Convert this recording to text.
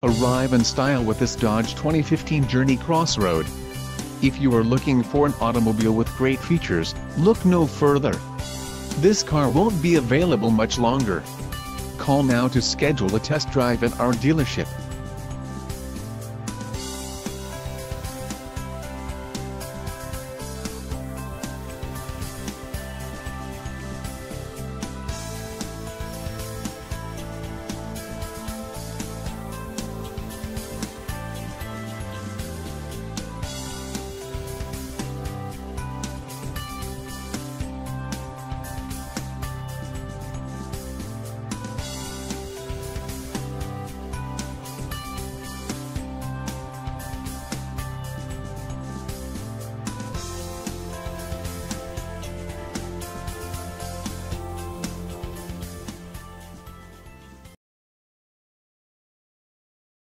Arrive in style with this Dodge 2015 Journey Crossroad. If you are looking for an automobile with great features, look no further. This car won't be available much longer. Call now to schedule a test drive at our dealership.